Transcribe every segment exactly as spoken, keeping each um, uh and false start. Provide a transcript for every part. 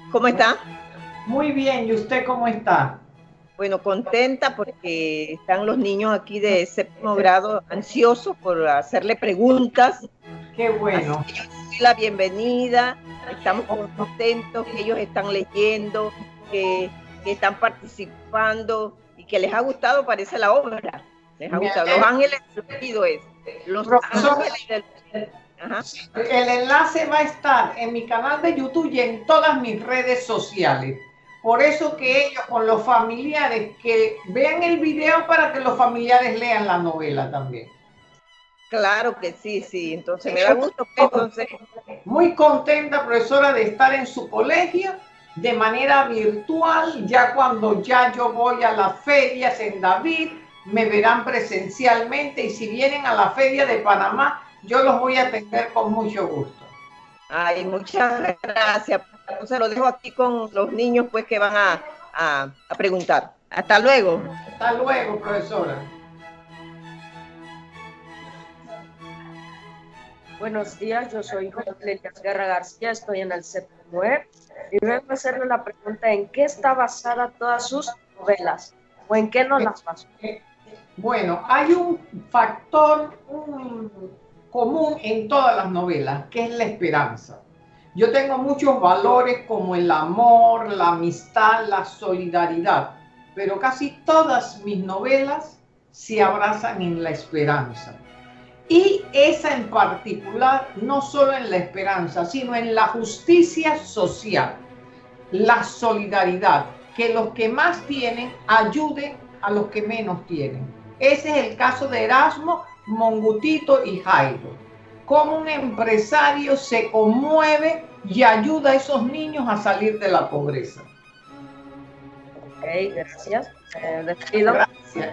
¿Cómo está? Muy bien, ¿y usted cómo está? Bueno, contenta porque están los niños aquí de séptimo grado ansiosos por hacerle preguntas. Qué Así bueno. que yo les doy la bienvenida. Estamos contentos que ellos están leyendo, que, que están participando y que les ha gustado, parece la obra. Les ha Me gustado. Los alegro. Ángeles Florido es. Los Profesor, Ángeles del... Ajá. el enlace va a estar en mi canal de YouTube y en todas mis redes sociales. Por eso que ellos con los familiares que vean el video para que los familiares lean la novela también. Claro que sí, sí. Entonces me da gusto que entonces... Muy contenta, profesora, de estar en su colegio de manera virtual. Ya cuando ya yo voy a las ferias en David, me verán presencialmente, y si vienen a la feria de Panamá, yo los voy a atender con mucho gusto. Ay, muchas gracias. Entonces lo dejo aquí con los niños pues que van a, a, a preguntar. Hasta luego. Hasta luego, profesora. Buenos días, yo soy José Elias Guerra García, estoy en el séptimo E y vengo a hacerle la pregunta: ¿en qué está basada todas sus novelas? ¿O en qué no las basó? Bueno, hay un factor un, común en todas las novelas, que es la esperanza. Yo tengo muchos valores como el amor, la amistad, la solidaridad, pero casi todas mis novelas se abrazan en la esperanza. Y esa en particular, no solo en la esperanza, sino en la justicia social, la solidaridad, que los que más tienen ayuden a los que menos tienen. Ese es el caso de Erasmo, Mongutito y Jairo. Cómo un empresario se conmueve y ayuda a esos niños a salir de la pobreza. Ok, gracias. Eh, despido. Gracias.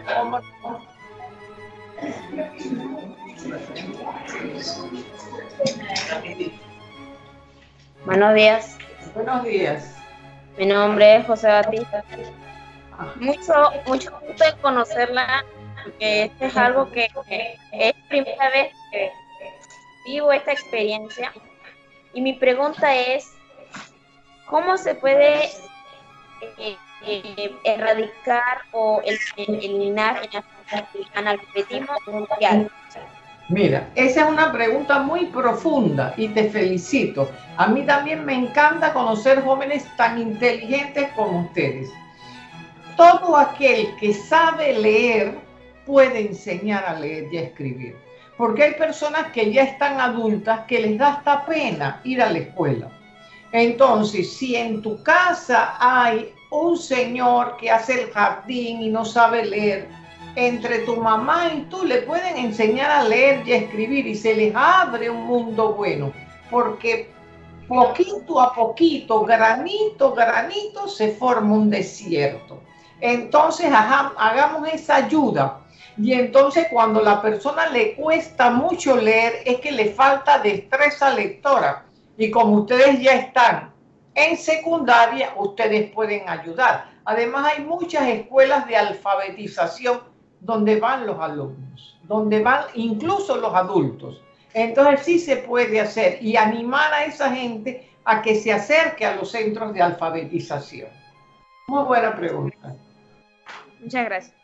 Buenos días. Buenos días. Mi nombre es José Batista. Mucho, mucho gusto en conocerla, porque este es algo que, que es primera vez que vivo esta experiencia. Y mi pregunta es, ¿cómo se puede eh, eh, erradicar o el, eliminar el analfabetismo mundial? Mira, esa es una pregunta muy profunda y te felicito. A mí también me encanta conocer jóvenes tan inteligentes como ustedes. Todo aquel que sabe leer puede enseñar a leer y a escribir. Porque hay personas que ya están adultas que les da hasta pena ir a la escuela. Entonces, si en tu casa hay un señor que hace el jardín y no sabe leer, entre tu mamá y tú le pueden enseñar a leer y a escribir, y se les abre un mundo bueno, porque poquito a poquito, granito, granito, se forma un desierto. Entonces hagamos esa ayuda. Y entonces cuando la persona le cuesta mucho leer, es que le falta destreza lectora. Y como ustedes ya están en secundaria, ustedes pueden ayudar. Además hay muchas escuelas de alfabetización donde van los alumnos, donde van incluso los adultos. Entonces sí se puede hacer, y animar a esa gente a que se acerque a los centros de alfabetización. Muy buena pregunta. Muchas gracias.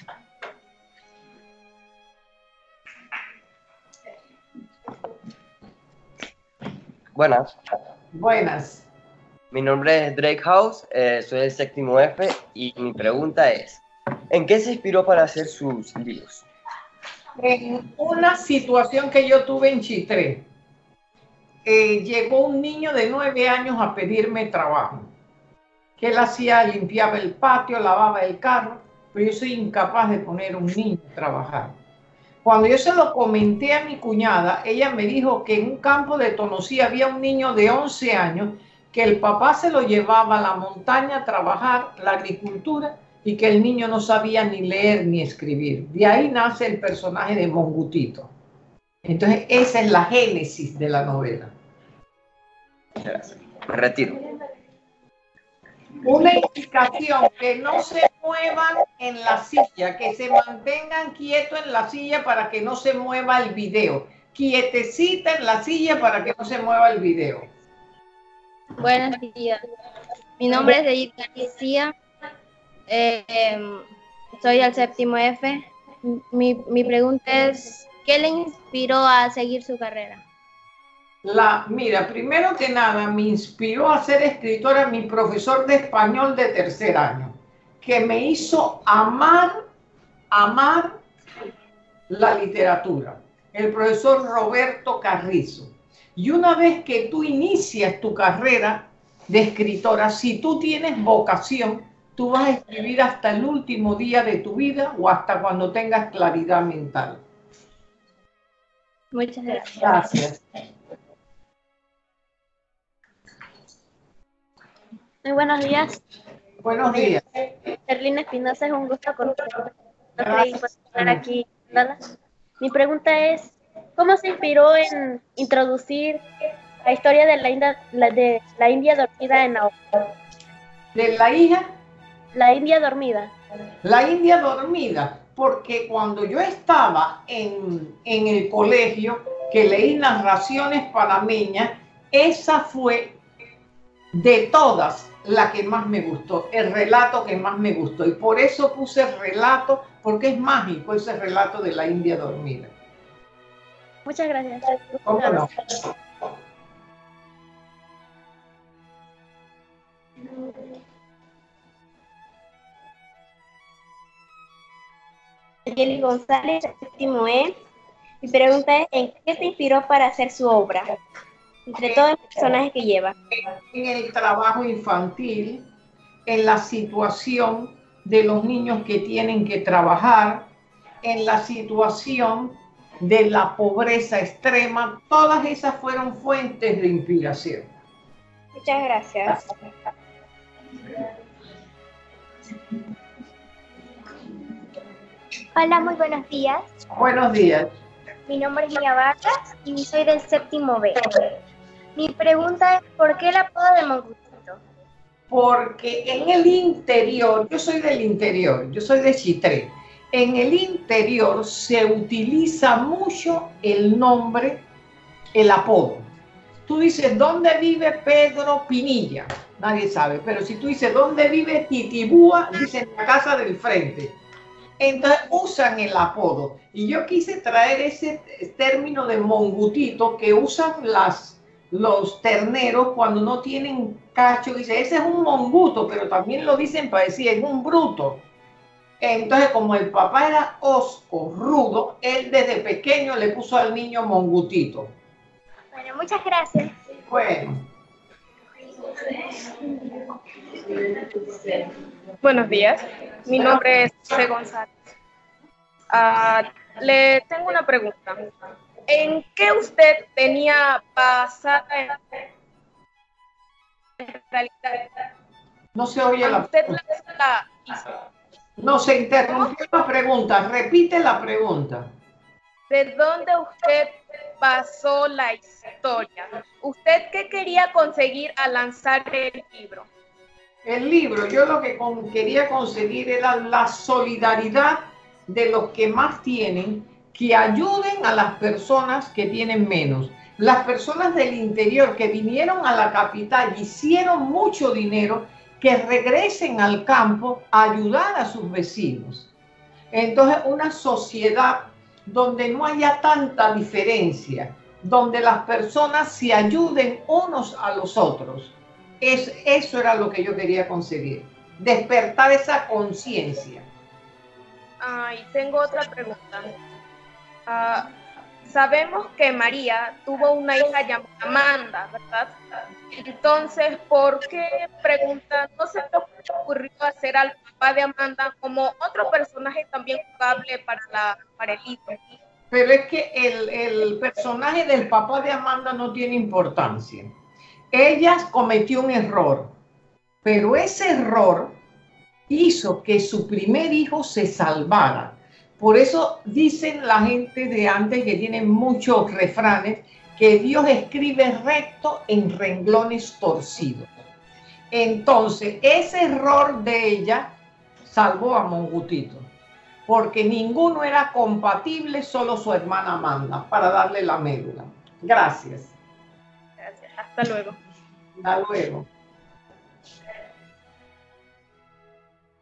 Buenas. Buenas. Mi nombre es Drake House, eh, soy del séptimo F y mi pregunta es, ¿en qué se inspiró para hacer sus libros? En una situación que yo tuve en Chitré, eh, llegó un niño de nueve años a pedirme trabajo. Que él hacía, limpiaba el patio, lavaba el carro, pero yo soy incapaz de poner un niño a trabajar. Cuando yo se lo comenté a mi cuñada, ella me dijo que en un campo de Tonosí había un niño de once años que el papá se lo llevaba a la montaña a trabajar la agricultura y que el niño no sabía ni leer ni escribir. De ahí nace el personaje de Mongutito. Entonces esa es la génesis de la novela. Gracias. Me retiro. Una indicación: que no se muevan en la silla, que se mantengan quietos en la silla para que no se mueva el video. Quietecita en la silla para que no se mueva el video. Buenos días. Mi nombre es Deyit García, eh, eh, soy del séptimo F. Mi, mi pregunta es, ¿qué le inspiró a seguir su carrera? La, mira, primero que nada, me inspiró a ser escritora mi profesor de español de tercer año, que me hizo amar, amar la literatura, el profesor Roberto Carrizo. Y una vez que tú inicias tu carrera de escritora, si tú tienes vocación, tú vas a escribir hasta el último día de tu vida o hasta cuando tengas claridad mental. Muchas gracias. Gracias. Muy buenos días. Buenos días. Erlina Espinosa, es un gusto conocerla. Gracias. Estar aquí. Mi pregunta es, ¿cómo se inspiró en introducir la historia de la India, la de la India dormida en la obra? ¿De la hija? La India dormida. La India dormida, porque cuando yo estaba en, en el colegio, que leí narraciones panameñas, esa fue de todas la que más me gustó, el relato que más me gustó. Y por eso puse el relato, porque es mágico ese relato de la India dormida. Muchas gracias. ¿Cómo no? Kelly González, séptimo E. Mi pregunta es, ¿en qué se inspiró para hacer su obra? Entre todos los personajes que lleva. En el trabajo infantil, en la situación de los niños que tienen que trabajar, en la situación de la pobreza extrema, todas esas fueron fuentes de inspiración. Muchas gracias. Hola, muy buenos días. Buenos días. Mi nombre es Mia Vargas y soy del séptimo B. Mi pregunta es, ¿por qué el apodo de Mongutito? Porque en el interior, yo soy del interior, yo soy de Chitré, en el interior se utiliza mucho el nombre, el apodo. Tú dices, ¿dónde vive Pedro Pinilla? Nadie sabe, pero si tú dices, ¿dónde vive Titibúa? Dicen, en la casa del frente. Entonces usan el apodo. Y yo quise traer ese término de mongutito que usan las, los terneros cuando no tienen cacho. Dice, ese es un monguto, pero también lo dicen para decir, es un bruto. Entonces, como el papá era hosco, rudo, él desde pequeño le puso al niño mongutito. Bueno, muchas gracias. Bueno. Buenos días, mi nombre es José González. Uh, le tengo una pregunta. ¿En qué usted tenía basada en realidad? No se oye la ¿Usted la hizo? No, se interrumpió la pregunta. Repite la pregunta. ¿De dónde usted basó la historia? ¿Usted qué quería conseguir al lanzar el libro? El libro, yo lo que con, quería conseguir era la solidaridad de los que más tienen, que ayuden a las personas que tienen menos. Las personas del interior que vinieron a la capital y hicieron mucho dinero, que regresen al campo a ayudar a sus vecinos. Entonces, una sociedad donde no haya tanta diferencia, donde las personas se ayuden unos a los otros. Es, eso era lo que yo quería conseguir, despertar esa conciencia. Ah, y tengo otra pregunta. Uh, sabemos que María tuvo una hija llamada Amanda, ¿verdad? Entonces, ¿por qué, pregunta, no se te ocurrió hacer al papá de Amanda como otro personaje también jugable para, la, para el libro? Pero es que el, el personaje del papá de Amanda no tiene importancia. Ella cometió un error, pero ese error hizo que su primer hijo se salvara. Por eso dicen la gente de antes, que tienen muchos refranes, que Dios escribe recto en renglones torcidos. Entonces, ese error de ella salvó a Mongutito, porque ninguno era compatible, solo su hermana Amanda, para darle la médula. Gracias. Gracias. Hasta luego. Hasta luego.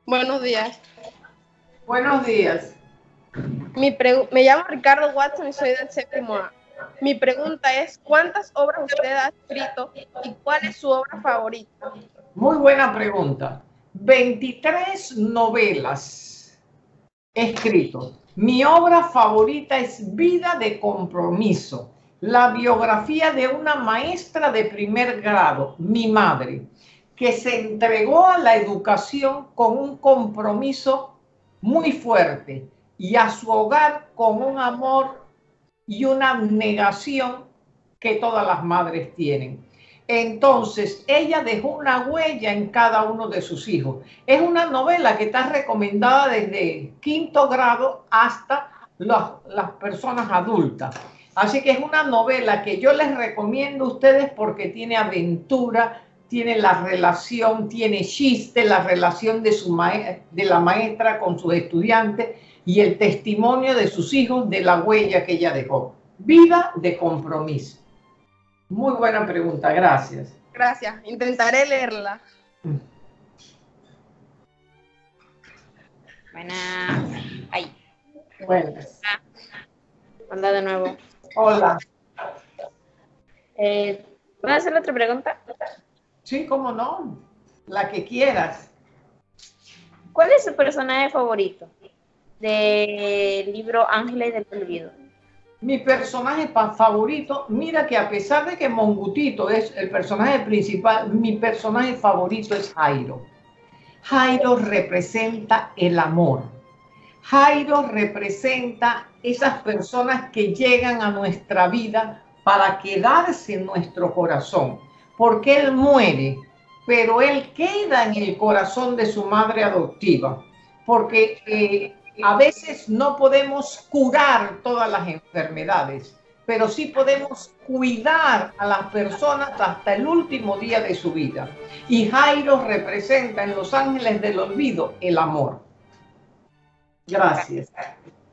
Buenos días. Buenos días. Mi me llamo Ricardo Watson y soy del séptimo A. Mi pregunta es, ¿cuántas obras usted ha escrito y cuál es su obra favorita? Muy buena pregunta. veintitrés novelas he escrito. Mi obra favorita es Vida de Compromiso, la biografía de una maestra de primer grado, mi madre, que se entregó a la educación con un compromiso muy fuerte y a su hogar con un amor y una abnegación que todas las madres tienen. Entonces, ella dejó una huella en cada uno de sus hijos. Es una novela que está recomendada desde quinto grado hasta los, las personas adultas. Así que es una novela que yo les recomiendo a ustedes porque tiene aventura, tiene la relación, tiene chiste, la relación de, su maestra, de la maestra con sus estudiantes y el testimonio de sus hijos de la huella que ella dejó. Vida de Compromiso. Muy buena pregunta, gracias. Gracias, intentaré leerla. Buenas. Ay. Buenas. Hola de nuevo. Hola. Eh, ¿Puedo hacer otra pregunta? Sí, cómo no. La que quieras. ¿Cuál es su personaje favorito del libro Ángeles del Olvido? Mi personaje favorito, mira que a pesar de que Mongutito es el personaje principal, mi personaje favorito es Jairo. Jairo representa el amor. Jairo representa esas personas que llegan a nuestra vida para quedarse en nuestro corazón, porque él muere, pero él queda en el corazón de su madre adoptiva, porque eh, a veces no podemos curar todas las enfermedades, pero sí podemos cuidar a las personas hasta el último día de su vida. Y Jairo representa en Los Ángeles del Olvido el amor. Gracias.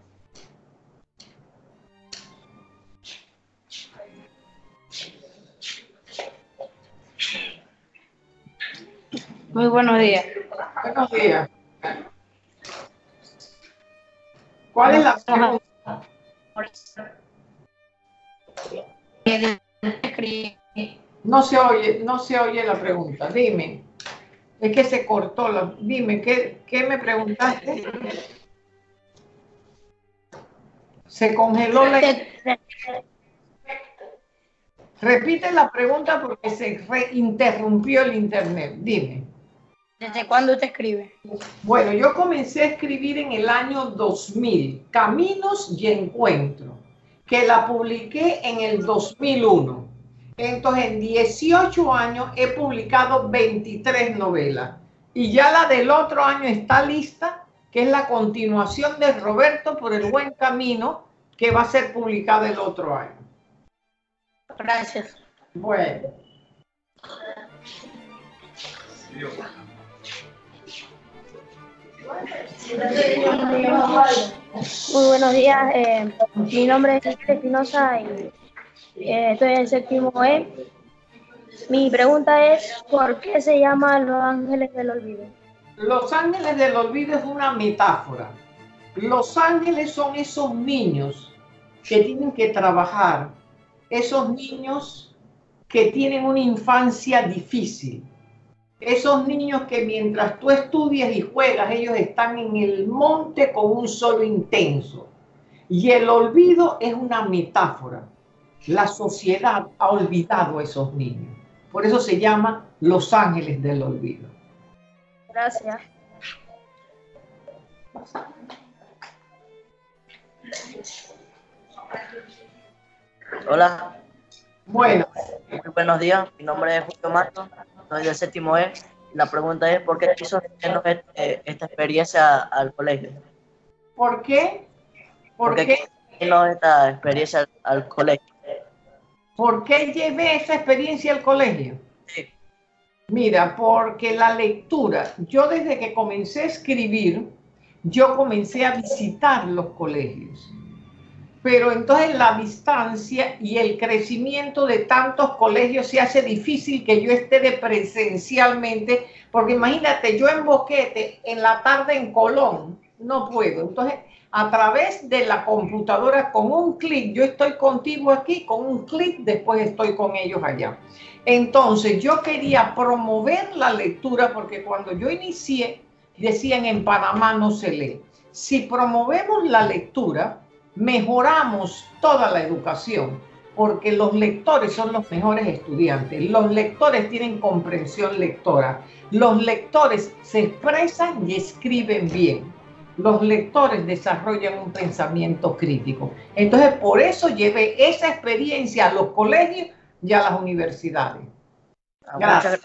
Muy buenos días. Buenos días. ¿Cuál es la pregunta? No se oye, no se oye la pregunta. Dime. Es que se cortó la. Dime, ¿qué, qué me preguntaste? Se congeló la. Repite la pregunta porque se interrumpió el internet. Dime. ¿Desde cuándo usted escribe? Bueno, yo comencé a escribir en el año dos mil, Caminos y Encuentro, que la publiqué en el dos mil uno. Entonces, en dieciocho años he publicado veintitrés novelas. Y ya la del otro año está lista, que es la continuación de Roberto por el Buen Camino, que va a ser publicada el otro año. Gracias. Bueno. Muy buenos días, eh, mi nombre es Miguel Espinosa y eh, estoy en el séptimo E. Mi pregunta es, ¿por qué se llama Los Ángeles del Olvido? Los Ángeles del Olvido es una metáfora. Los ángeles son esos niños que tienen que trabajar, esos niños que tienen una infancia difícil. Esos niños que mientras tú estudias y juegas, ellos están en el monte con un sol intenso. Y el olvido es una metáfora. La sociedad ha olvidado a esos niños. Por eso se llama Los Ángeles del Olvido. Gracias. Hola. Bueno. Muy buenos días. Mi nombre es Julio Mato. Soy del séptimo E. La pregunta es, ¿por qué quiso traernos este, esta experiencia al colegio? ¿Por qué? ¿Por, ¿Por qué? qué esta experiencia al, al colegio? ¿Por qué llevé esa experiencia al colegio? Sí. Mira, porque la lectura, yo desde que comencé a escribir, yo comencé a visitar los colegios. Pero entonces la distancia y el crecimiento de tantos colegios se hace difícil que yo esté de presencialmente Porque imagínate, yo en Boquete, en la tarde en Colón, no puedo. Entonces, a través de la computadora, con un clic, yo estoy contigo aquí, con un clic, después estoy con ellos allá. Entonces, yo quería promover la lectura, porque cuando yo inicié, decían en Panamá no se lee. Si promovemos la lectura, mejoramos toda la educación, porque los lectores son los mejores estudiantes. Los lectores tienen comprensión lectora. Los lectores se expresan y escriben bien. Los lectores desarrollan un pensamiento crítico. Entonces, por eso llevé esa experiencia a los colegios y a las universidades. Gracias.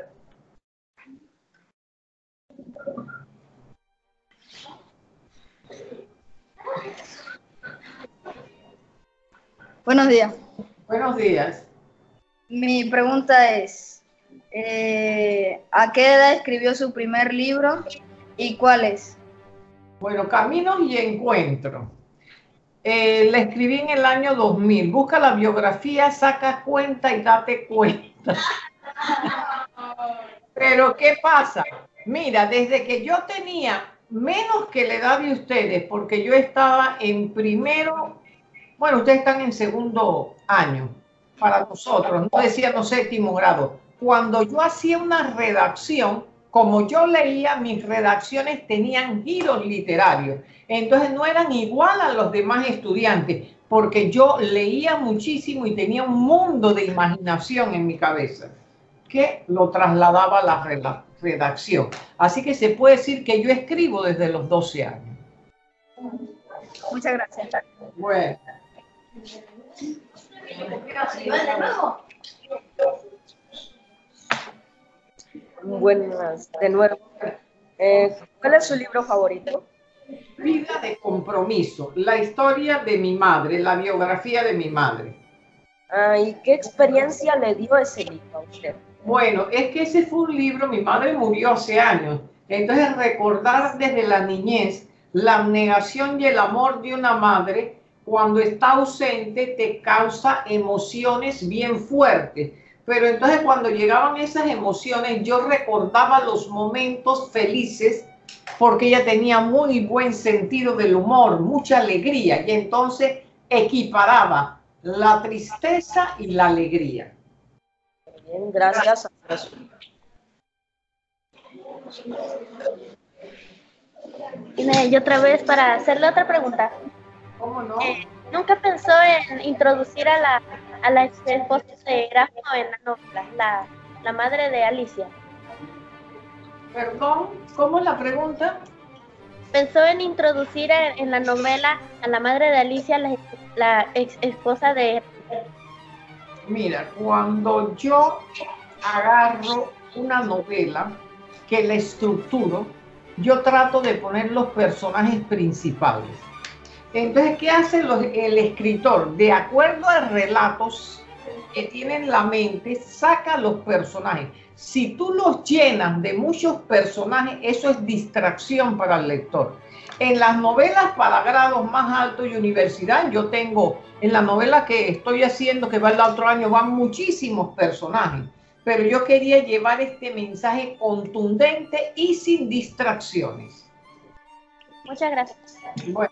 Buenos días. Buenos días. Mi pregunta es, eh, ¿a qué edad escribió su primer libro y cuál es? Bueno, Caminos y Encuentros. Eh, la escribí en el año dos mil. Busca la biografía, saca cuenta y date cuenta. Pero, ¿qué pasa? Mira, desde que yo tenía menos que la edad de ustedes, porque yo estaba en primero, bueno, ustedes están en segundo año, para nosotros, no decíamos séptimo grado. Cuando yo hacía una redacción, como yo leía, mis redacciones tenían giros literarios. Entonces no eran igual a los demás estudiantes, porque yo leía muchísimo y tenía un mundo de imaginación en mi cabeza, que lo trasladaba a la redacción. Así que se puede decir que yo escribo desde los doce años. Muchas gracias. Bueno. Buenas, de nuevo. Eh, ¿Cuál es su libro favorito? Vida de compromiso, la historia de mi madre, la biografía de mi madre. Ah, ¿y qué experiencia le dio ese libro a usted? Bueno, es que ese fue un libro, mi madre murió hace años, entonces recordar desde la niñez la abnegación y el amor de una madre cuando está ausente te causa emociones bien fuertes. Pero entonces cuando llegaban esas emociones yo recordaba los momentos felices porque ella tenía muy buen sentido del humor, mucha alegría y entonces equiparaba la tristeza y la alegría. Bien, gracias. Y otra vez para hacerle otra pregunta. ¿Cómo no? Eh, ¿Nunca pensó en introducir a la, a la ex esposa de Erasmo en la novela, la, la madre de Alicia? Perdón, ¿cómo es la pregunta? ¿Pensó en introducir en, en la novela a la madre de Alicia, la, la ex esposa de Erasmo? Mira, cuando yo agarro una novela que la estructuro, yo trato de poner los personajes principales. Entonces, ¿qué hace los, el escritor? De acuerdo a relatos que tiene en la mente, saca los personajes. Si tú los llenas de muchos personajes, eso es distracción para el lector. En las novelas para grados más altos y universidad, yo tengo, en la novela que estoy haciendo, que va el otro año, van muchísimos personajes. Pero yo quería llevar este mensaje contundente y sin distracciones. Muchas gracias. Bueno.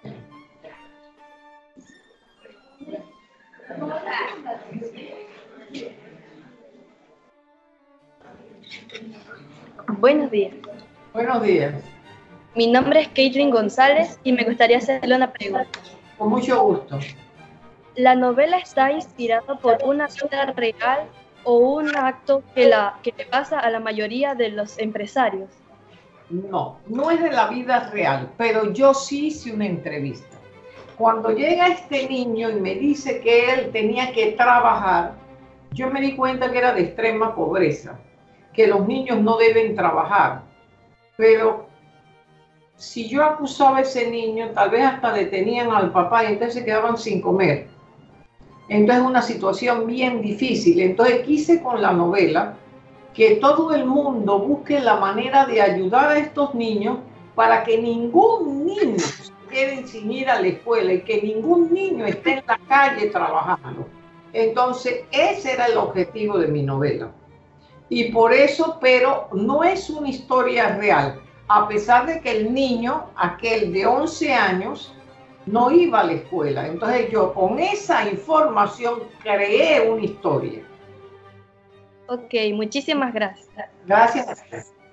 Buenos días. Buenos días. Mi nombre es Caitlin González y me gustaría hacerle una pregunta. Con mucho gusto. ¿La novela está inspirada por una vida real o un acto que, la, que le pasa a la mayoría de los empresarios? No, no es de la vida real, pero yo sí hice una entrevista. Cuando llega este niño y me dice que él tenía que trabajar, yo me di cuenta que era de extrema pobreza, que los niños no deben trabajar. Pero si yo acusaba a ese niño, tal vez hasta detenían al papá y entonces se quedaban sin comer. Entonces es una situación bien difícil. Entonces quise con la novela que todo el mundo busque la manera de ayudar a estos niños para que ningún niño se quede sin ir a la escuela y que ningún niño esté en la calle trabajando. Entonces ese era el objetivo de mi novela. Y por eso, pero no es una historia real, a pesar de que el niño, aquel de once años, no iba a la escuela. Entonces yo con esa información creé una historia. Ok, muchísimas gracias. Gracias.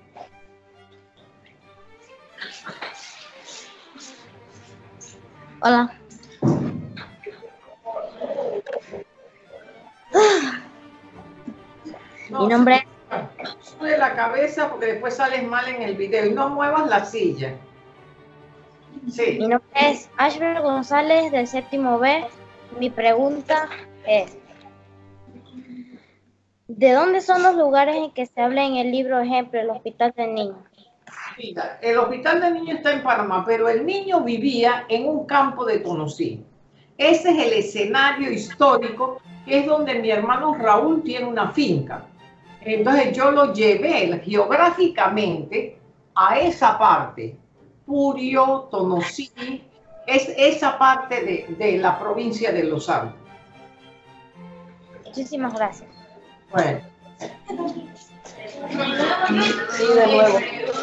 Hola. No, Mi nombre sube la cabeza porque después sales mal en el video y no muevas la silla. Sí. Mi nombre es Ashber González del séptimo B. Mi pregunta es, ¿de dónde son los lugares en que se habla en el libro ejemplo, el Hospital del Niño? Mira, el Hospital del Niño está en Panamá, pero el niño vivía en un campo de Tonosí. Ese es el escenario histórico, que es donde mi hermano Raúl tiene una finca. Entonces yo lo llevé geográficamente a esa parte, Purio, Tonosí, es esa parte de, de la provincia de Los Santos. Muchísimas gracias. Bueno. Sí, de nuevo.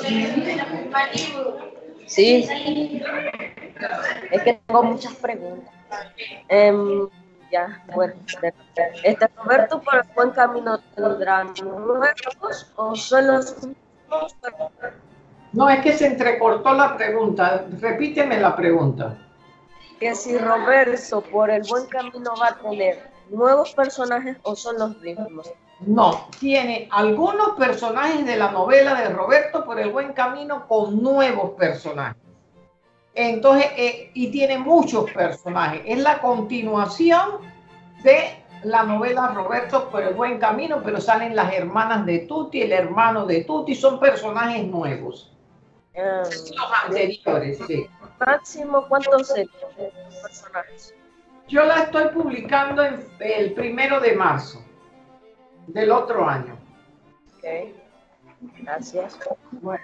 Sí. Es que tengo muchas preguntas. Um, ya, bueno. Este, Roberto, ¿por el buen camino tendrán nuevos o son los mismos? No, es que se entrecortó la pregunta. Repíteme la pregunta. Que si Roberto por el buen camino va a tener nuevos personajes o son los mismos. No, tiene algunos personajes de la novela de Roberto por el buen camino con nuevos personajes. Entonces, eh, y tiene muchos personajes. Es la continuación de la novela Roberto por el buen camino, pero salen las hermanas de Tuti, el hermano de Tuti, son personajes nuevos. Um, Los anteriores, sí. Máximo, ¿cuántos personajes? Yo la estoy publicando en el primero de marzo del otro año. Ok, gracias. Bueno.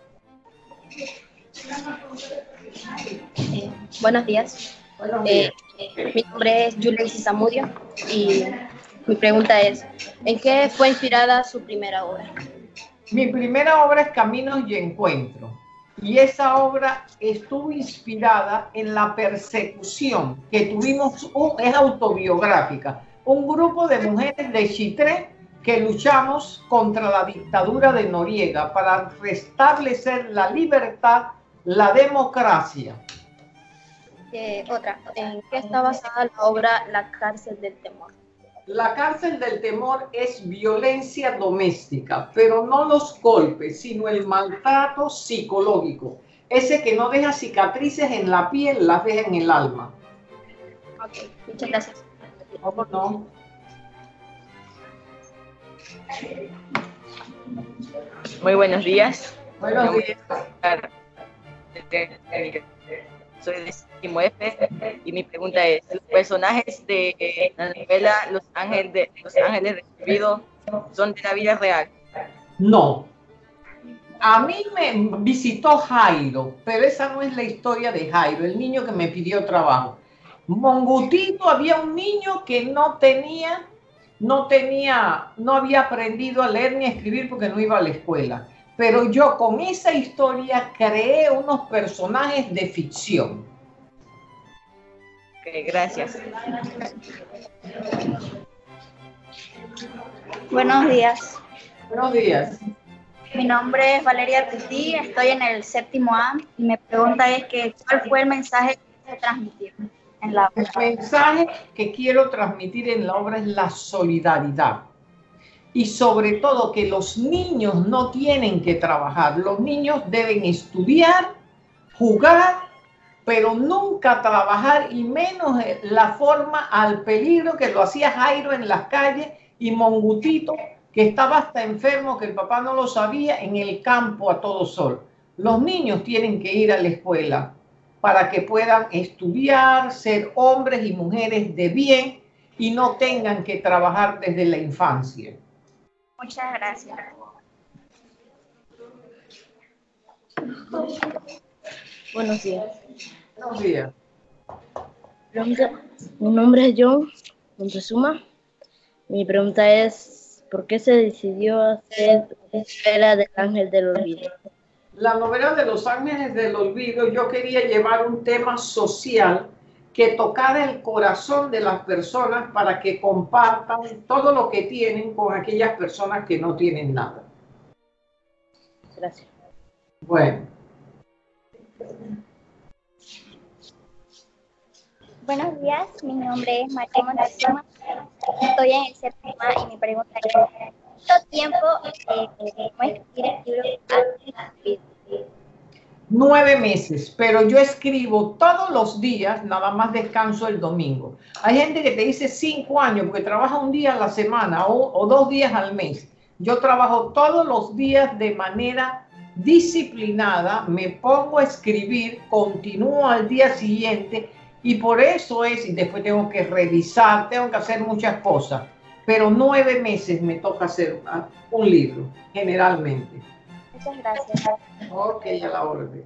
Eh, buenos días. Buenos días. Eh, mi nombre es Yuleisi Zamudio y mi pregunta es, ¿en qué fue inspirada su primera obra? Mi primera obra es Caminos y Encuentro. Y esa obra estuvo inspirada en la persecución que tuvimos, un, es autobiográfica, un grupo de mujeres de Chitré que luchamos contra la dictadura de Noriega para restablecer la libertad, la democracia. Eh, otra, ¿en qué está basada la obra La cárcel del temor? La cárcel del temor es violencia doméstica, pero no los golpes, sino el maltrato psicológico. Ese que no deja cicatrices en la piel, las deja en el alma. Ok, muchas gracias. ¿Cómo no? Muy buenos días. Buenos días. Soy de séptimo F y mi pregunta es, ¿los personajes de la novela Los Ángeles de Los Ángeles Recibidos son de la vida real? No. A mí me visitó Jairo, pero esa no es la historia de Jairo, el niño que me pidió trabajo. Mongutito, había un niño que no tenía, no tenía, no había aprendido a leer ni a escribir porque no iba a la escuela. Pero yo con esa historia creé unos personajes de ficción. Ok, gracias. Buenos días. Buenos días. Mi nombre es Valeria Tití, estoy en el séptimo A y mi pregunta es que ¿cuál fue el mensaje que quise transmitir en la obra? El mensaje que quiero transmitir en la obra es la solidaridad. Y sobre todo que los niños no tienen que trabajar. Los niños deben estudiar, jugar, pero nunca trabajar y menos la forma al peligro que lo hacía Jairo en las calles y Mongutito, que estaba hasta enfermo, que el papá no lo sabía, en el campo a todo sol. Los niños tienen que ir a la escuela para que puedan estudiar, ser hombres y mujeres de bien y no tengan que trabajar desde la infancia. Muchas gracias. Buenos días. Buenos días. Mi nombre es John Montezuma. Mi pregunta es, ¿por qué se decidió hacer la novela del Ángel del Olvido? La novela de los Ángeles del Olvido, yo quería llevar un tema social que tocara el corazón de las personas para que compartan todo lo que tienen con aquellas personas que no tienen nada. Gracias. Bueno. Buenos días, mi nombre es María Montezuma. Estoy en el séptimo A y mi pregunta es, ¿cuánto tiempo eh, podemos escribir el libro antes de escribir? Nueve meses, pero yo escribo todos los días, nada más descanso el domingo. Hay gente que te dice cinco años porque trabaja un día a la semana o, o dos días al mes. Yo trabajo todos los días de manera disciplinada, me pongo a escribir, continúo al día siguiente y por eso es, y después tengo que revisar, tengo que hacer muchas cosas, pero nueve meses me toca hacer un libro, generalmente. Muchas gracias. Ok, a la orden.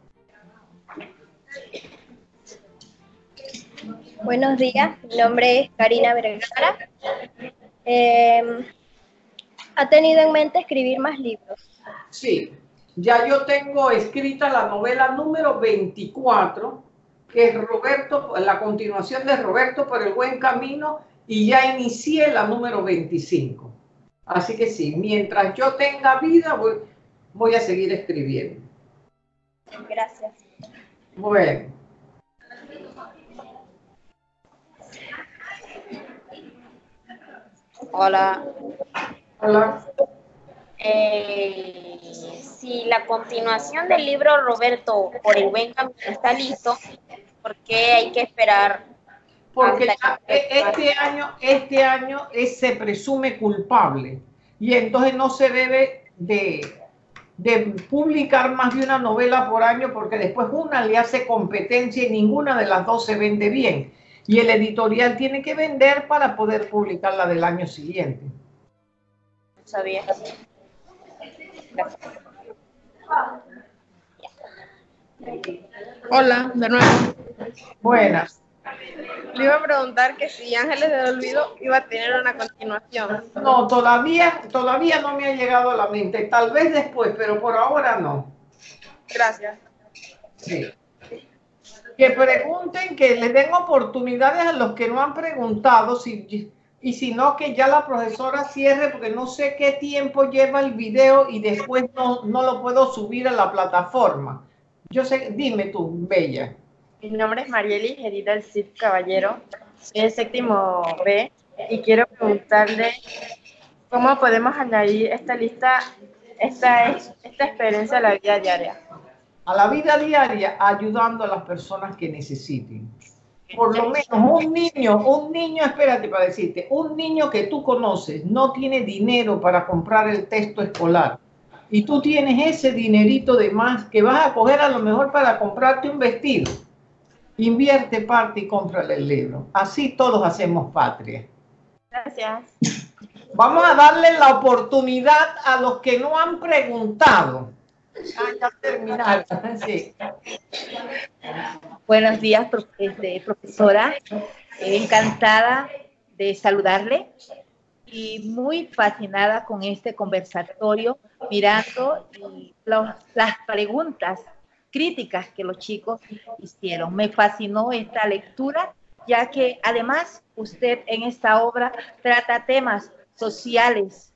Buenos días, mi nombre es Karina Vergara. Eh, ¿Ha tenido en mente escribir más libros? Sí, ya yo tengo escrita la novela número veinticuatro, que es Roberto, la continuación de Roberto por el buen camino, y ya inicié la número veinticinco. Así que sí, mientras yo tenga vida, voy, voy a seguir escribiendo. Gracias. Bueno. Hola. Hola. Eh, si la continuación del libro Roberto por el buen camino está listo, ¿por qué hay que esperar? Porque ya este año, este año es, se presume culpable y entonces no se debe de, de publicar más de una novela por año porque después una le hace competencia y ninguna de las dos se vende bien. Y el editorial tiene que vender para poder publicar la del año siguiente. No sabía. Gracias. Hola, de nuevo. Buenas. Le iba a preguntar que si Ángeles del Olvido iba a tener una continuación. No, todavía, todavía no me ha llegado a la mente. Tal vez después, pero por ahora no. Gracias. Sí. Que pregunten, que les den oportunidades a los que no han preguntado, si, y si no, que ya la profesora cierre, porque no sé qué tiempo lleva el video y después no, no lo puedo subir a la plataforma. Yo sé, dime tú, Bella. Mi nombre es Marieli Gerida del Cid Caballero, soy el séptimo B y quiero preguntarle cómo podemos añadir esta lista, esta, esta experiencia a la vida diaria. A la vida diaria, ayudando a las personas que necesiten. Por lo menos un niño, un niño, espérate para decirte, un niño que tú conoces no tiene dinero para comprar el texto escolar y tú tienes ese dinerito de más que vas a coger a lo mejor para comprarte un vestido. Invierte parte y cómprale el libro. Así todos hacemos patria. Gracias. Vamos a darle la oportunidad a los que no han preguntado. Ah, ya terminaron. Sí. Buenos días, profesora. Encantada de saludarle y muy fascinada con este conversatorio, mirando y los, las preguntas críticas que los chicos hicieron. Me fascinó esta lectura, ya que además usted en esta obra trata temas sociales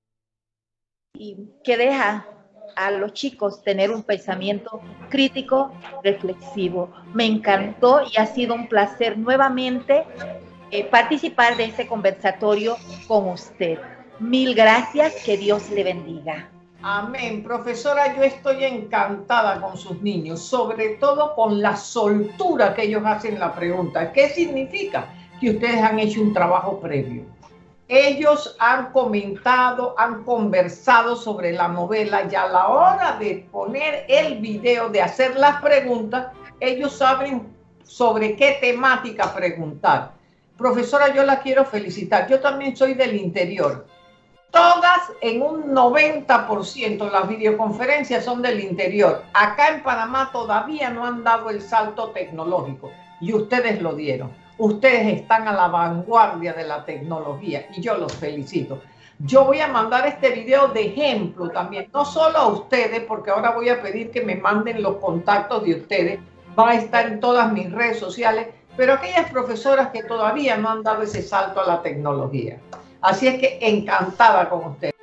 y que deja a los chicos tener un pensamiento crítico, reflexivo. Me encantó y ha sido un placer nuevamente eh, participar de este conversatorio con usted. Mil gracias, que Dios le bendiga. Amén. Profesora, yo estoy encantada con sus niños, sobre todo con la soltura que ellos hacen la pregunta. ¿Qué significa? Que ustedes han hecho un trabajo previo. Ellos han comentado, han conversado sobre la novela y a la hora de poner el video, de hacer las preguntas, ellos saben sobre qué temática preguntar. Profesora, yo la quiero felicitar. Yo también soy del interior. Todas en un noventa por ciento las videoconferencias son del interior. Acá en Panamá todavía no han dado el salto tecnológico y ustedes lo dieron. Ustedes están a la vanguardia de la tecnología y yo los felicito. Yo voy a mandar este video de ejemplo también, no solo a ustedes, porque ahora voy a pedir que me manden los contactos de ustedes, va a estar en todas mis redes sociales, pero aquellas profesoras que todavía no han dado ese salto a la tecnología. Así es que encantada con ustedes.